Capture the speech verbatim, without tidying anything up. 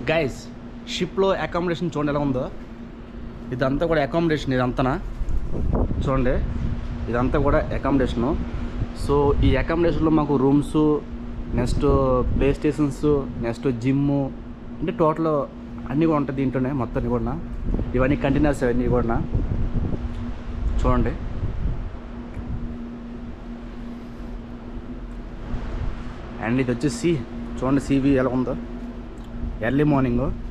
Guys షిప్లో accommodation చూడండి ఎలా ఉందో. ఇదంతా కూడా అకామిడేషన్, ఇదంతా చూడండి, ఇదంతా కూడా అకామిడేషను. సో ఈ అకామిడేషన్లో మాకు rooms, next play stations, next gym, అంటే టోటల్ అన్నీ కూడా ఉంటాయి దీంట్లోనే మొత్తం కూడా. ఇవన్నీ కంటైనర్స్ అవన్నీ కూడా చూడండి. అండ్ ఇది వచ్చేసి చూడండి సీవీ ఎలా ఉందో. Early morning